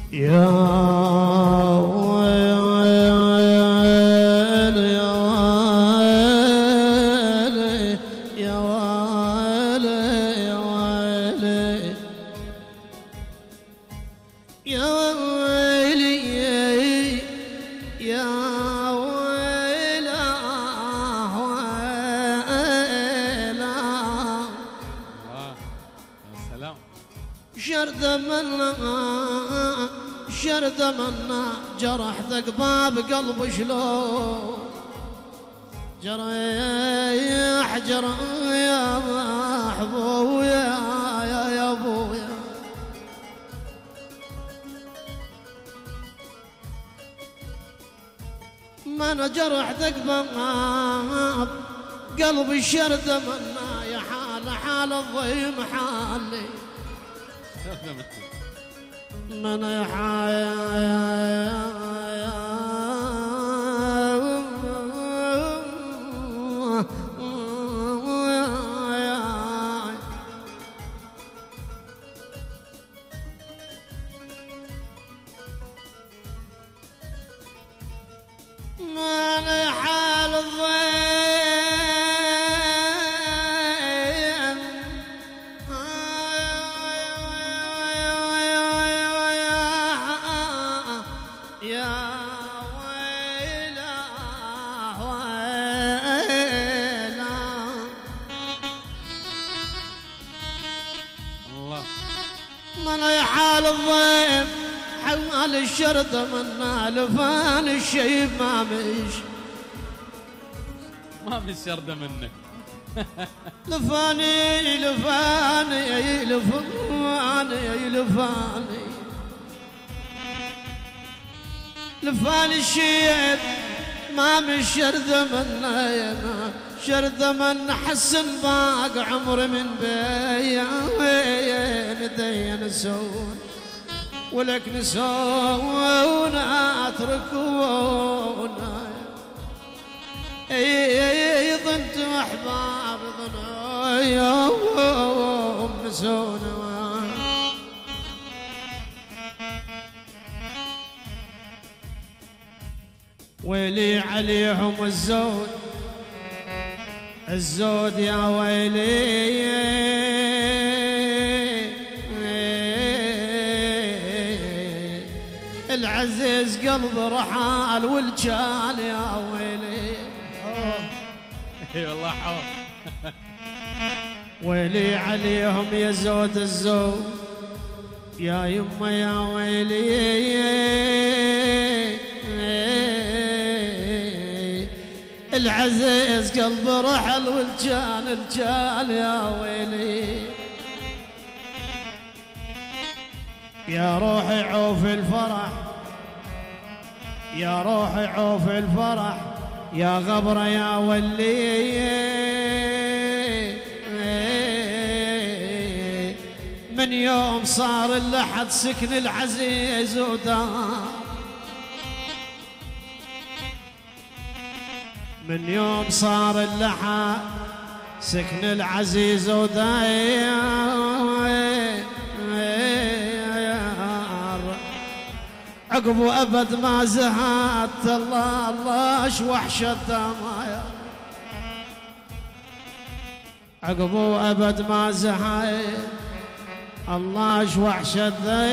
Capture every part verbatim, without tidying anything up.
يا ويل يا ويل يا ويل يا ويل يا ويلي يا ويلا ويلا يا سلام شرد منا شرد منا جرح ذقباب قلب شلون جريح جرح يا محبويا يا يا ابويا من جرح ذقباب قلب الشرد منا يا حال حال الضيم حالي من يحيا من حال الضيم يا ويلا ويلا الله من حال الضيم حوال الشرد منا لفان الشيب ما مش ما في شردة منك لفاني لفاني لفاني لفاني لفاني الشيب ما من شرد منا يا ما شرد من حسن باق عمر من بين دين سون ولك نسونا اتركونا اي ظنت احباب ظنوا يوم نسونا ويلي عليهم الزود الزود يا ويلي العزيز قلب رحال والجال يا ويلي اي والله حور ويلي عليهم يا زود الزود يا يما يا ويلي العزيز قلب رحل والجال الجال يا ويلي يا روحي عوف الفرح يا روحي عوف الفرح يا غبرة يا ولي من يوم صار اللحد سكن العزيز ودار من يوم صار اللحد سكن العزيز ودار عقب أبد ما زهدت الله الله شو وحشة ما عقب أبد ما زهدت الله شو وحشة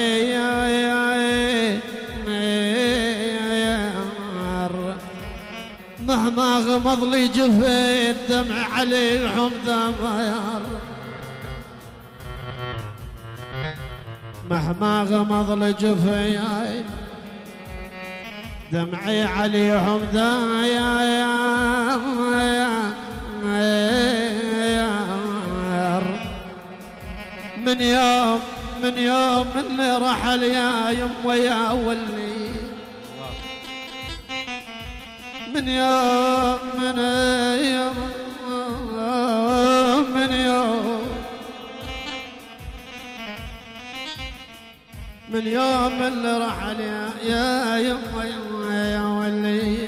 مهما غمض لي جفين دمع عليهم دمع مهما غمض لي جفين دمعي عليهم داير من يوم من يوم اللي رحل يا يم ويا ولي من يوم من يوم من يوم من يوم اللي رحل يا يا يم ويا ولي